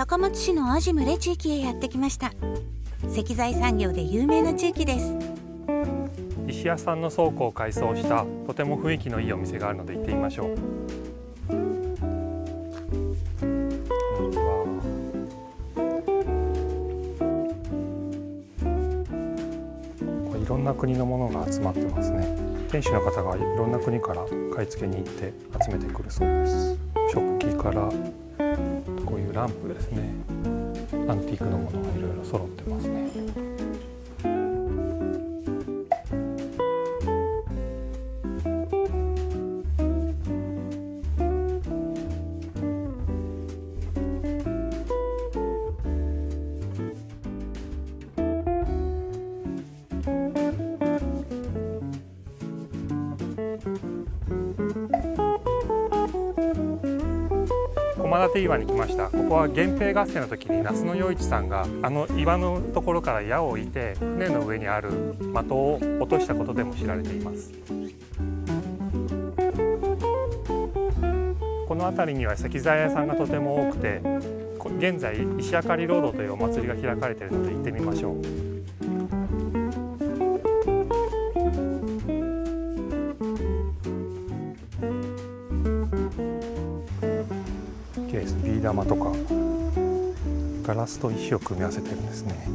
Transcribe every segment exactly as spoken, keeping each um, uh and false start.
高松市の安心牟礼地域へやってきました。石材産業で有名な地域です。 石屋さんの倉庫を改装したとても雰囲気のいいお店があるので行ってみましょう。いろんな国のものが集まってますね。店主の方がいろんな国から買い付けに行って集めてくるそうです。食器からこういうランプですね。アンティークのものがいろいろ揃ってますね。駒立岩に来ました。ここは源平合戦の時に夏野陽一さんがあの岩のところから矢を置いて船の上にある的を落としたことでも知られています。この辺りには石材屋さんがとても多くて、現在石あかりロードというお祭りが開かれているので行ってみましょう。ビー玉とかガラスと石を組み合わせてるんですね。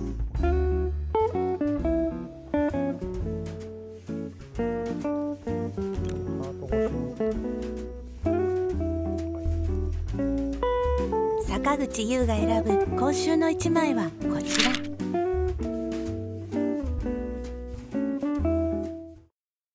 坂口優が選ぶ今週の一枚はこちら。